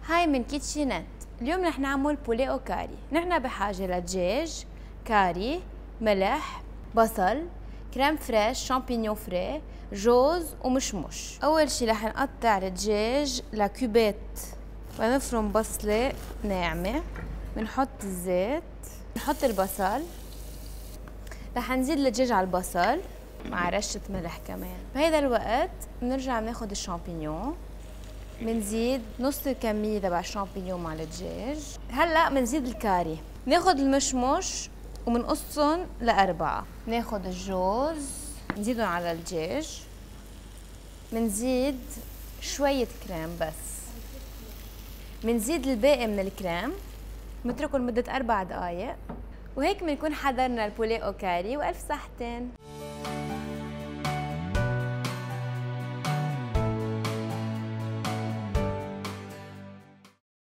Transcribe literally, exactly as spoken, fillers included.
هاي من كيتشينت. اليوم رح نعمل بولي او كاري. نحن بحاجة لدجاج، كاري، ملح، بصل، كريم فريش، شامبينيون فري، جوز ومشمش. أول شي رح نقطع الدجاج لكوبات ونفرم بصلة ناعمة. بنحط الزيت، نحط البصل، رح نزيد الدجاج على البصل مع رشة ملح كمان. بهيدا الوقت بنرجع بناخد الشامبينيون، بنزيد نص الكمية تبع الشامبينيون مع الدجاج. هلا بنزيد الكاري، ناخد المشمش وبنقصهم لأربعة. ناخد الجوز نزيدهم على الدجاج، بنزيد شوية كريم بس، بنزيد الباقي من الكريم، بنتركه لمدة أربع دقايق. وهيك بنكون حضرنا البولي أو كاري، وألف صحتين.